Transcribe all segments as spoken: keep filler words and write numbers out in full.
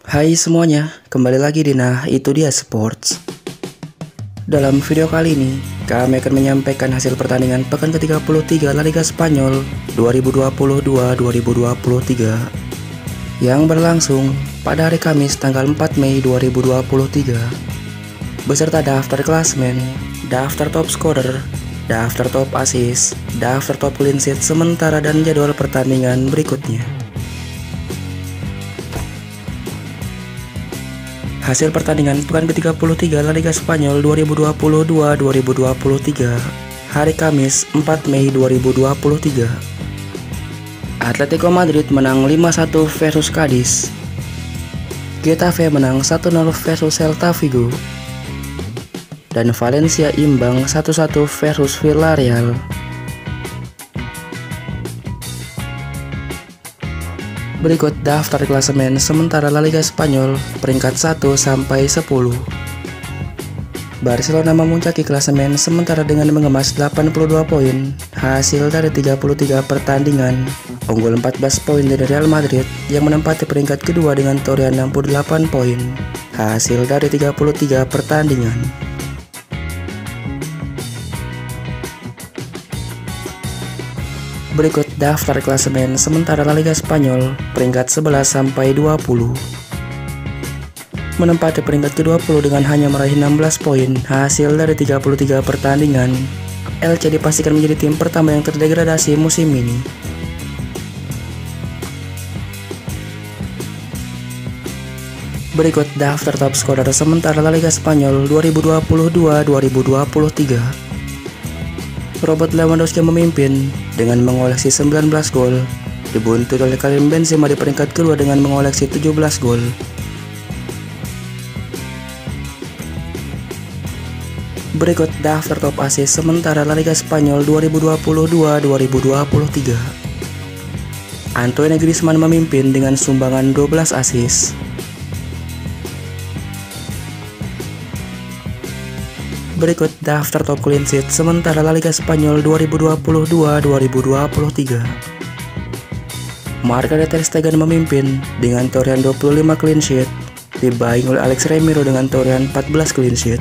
Hai semuanya, kembali lagi di Nah Itu Dia Sports. Dalam video kali ini, kami akan menyampaikan hasil pertandingan pekan ke tiga puluh tiga La Liga Spanyol dua ribu dua puluh dua dua ribu dua puluh tiga yang berlangsung pada hari Kamis tanggal empat Mei dua ribu dua puluh tiga, beserta daftar klasmen, daftar top scorer, daftar top assist, daftar top clean sheet sementara dan jadwal pertandingan berikutnya. Hasil pertandingan pekan ke tiga puluh tiga La Liga Spanyol dua ribu dua puluh dua dua ribu dua puluh tiga, hari Kamis empat Mei dua ribu dua puluh tiga. Atletico Madrid menang lima satu versus Cadiz. Getafe menang satu nol versus Celta Vigo. Dan Valencia imbang satu satu versus Villarreal. Berikut daftar klasemen sementara La Liga Spanyol peringkat satu sampai sepuluh. Barcelona memuncaki klasemen sementara dengan mengemas delapan puluh dua poin hasil dari tiga puluh tiga pertandingan, unggul empat belas poin dari Real Madrid yang menempati peringkat kedua dengan torehan enam puluh delapan poin hasil dari tiga puluh tiga pertandingan. Berikut daftar klasemen sementara La Liga Spanyol peringkat sebelas sampai dua puluh. Menempati peringkat ke dua puluh dengan hanya meraih enam belas poin hasil dari tiga puluh tiga pertandingan, Elche dipastikan menjadi tim pertama yang terdegradasi musim ini. Berikut daftar top scorer sementara La Liga Spanyol dua ribu dua puluh dua dua ribu dua puluh tiga. Robert Lewandowski memimpin dengan mengoleksi sembilan belas gol, dibuntut oleh Karim Benzema di peringkat kedua dengan mengoleksi tujuh belas gol. Berikut daftar top assist sementara La Liga Spanyol dua ribu dua puluh dua dua ribu dua puluh tiga. Antoine Griezmann memimpin dengan sumbangan dua belas assist. Berikut daftar top clean sheet sementara La Liga Spanyol dua ribu dua puluh dua dua ribu dua puluh tiga. Marc Ter Stegen memimpin dengan torehan dua puluh lima clean sheet, dibaing oleh Alex Remiro dengan torehan empat belas clean sheet.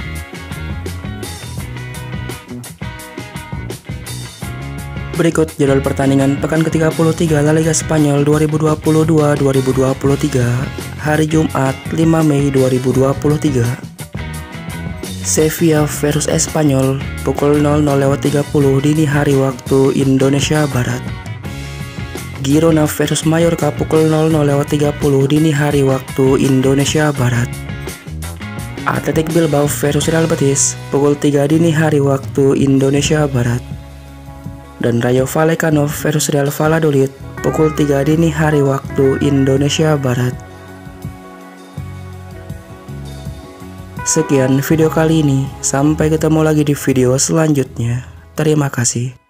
Berikut jadwal pertandingan pekan ke tiga puluh tiga La Liga Spanyol dua ribu dua puluh dua dua ribu dua puluh tiga, hari Jumat lima Mei dua ribu dua puluh tiga. Sevilla versus Espanyol pukul nol nol lewat tiga puluh dini hari waktu Indonesia Barat. Girona versus Mallorca pukul nol nol lewat tiga puluh dini hari waktu Indonesia Barat. Athletic Bilbao versus Real Betis pukul tiga dini hari waktu Indonesia Barat. Dan Rayo Vallecano versus Real Valladolid pukul tiga dini hari waktu Indonesia Barat. Sekian video kali ini, sampai ketemu lagi di video selanjutnya. Terima kasih.